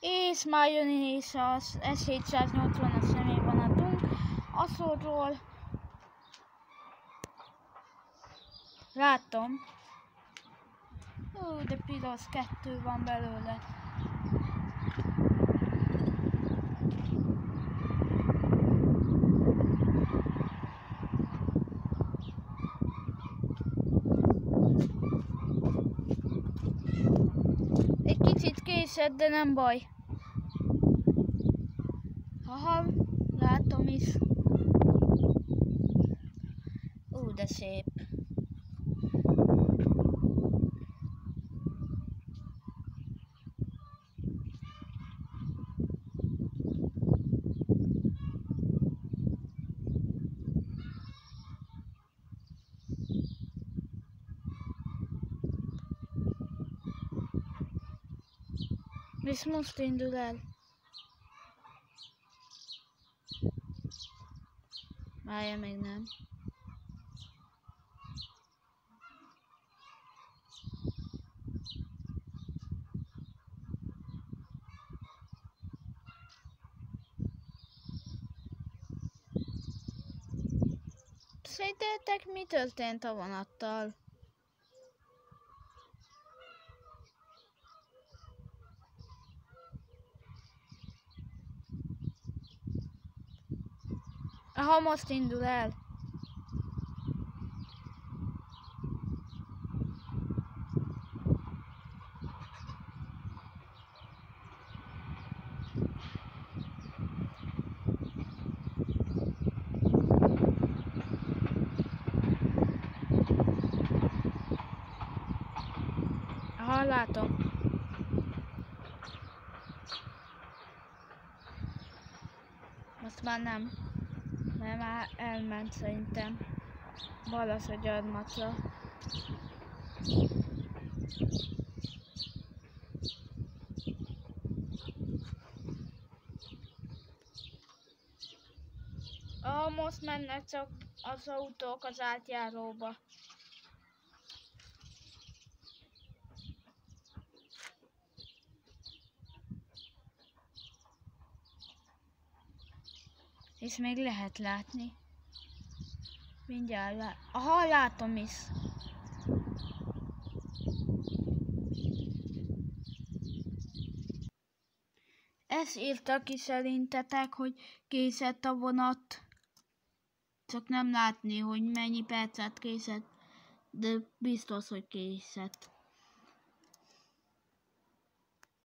És már jön is az S780-as személyvonatunk Aszorról. Látom. De piros 2 van belőle. Egy kicsit késett, de nem baj. Aha, látom is. De szép. És most indul el. Várja, még nem. Szerintetek mi történt a vonattal? Aha, most indul el. Aha, látom. Most már nem. Mert már elment szerintem. Balas a gyarmatra. Most mennek csak az autók az átjáróba. És még lehet látni. Mindjárt aha, látom is. Ezt írta ki szerintetek, hogy készett a vonat. Csak nem látni, hogy mennyi percet készett, de biztos, hogy készett.